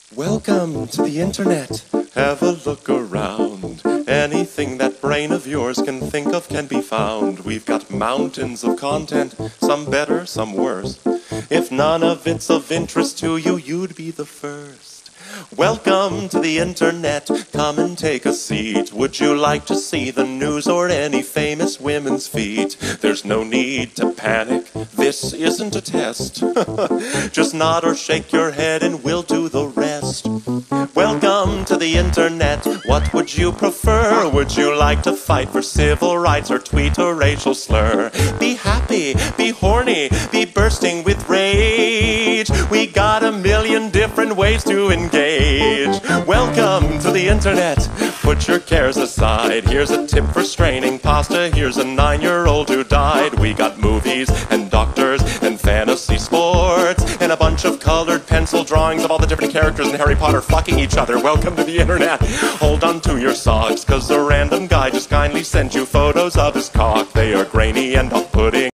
Welcome to the internet. Have a look around. Anything that brain of yours can think of can be found. We've got mountains of content, some better, some worse. If none of it's of interest to you, you'd be the first. Welcome to the internet. Come and take a seat. Would you like to see the news or any famous women's feet? There's no need to panic. This isn't a test. Just nod or shake your head and we'll do the rest. Welcome to the internet. What would you prefer? Would you like to fight for civil rights or tweet a racial slur? Be happy, be horny, be bursting with rage. We got a million different ways to engage. Welcome to the internet. Put your cares aside. Here's a tip for straining pasta. Here's a 9-year-old who died. We got movies and doctors and fantasy sports and a bunch of colored pencil drawings of all the different characters in Harry Potter fucking each other. Welcome to the internet. Hold on to your socks, cause a random guy just kindly sent you photos of his cock. They are grainy and off-putting.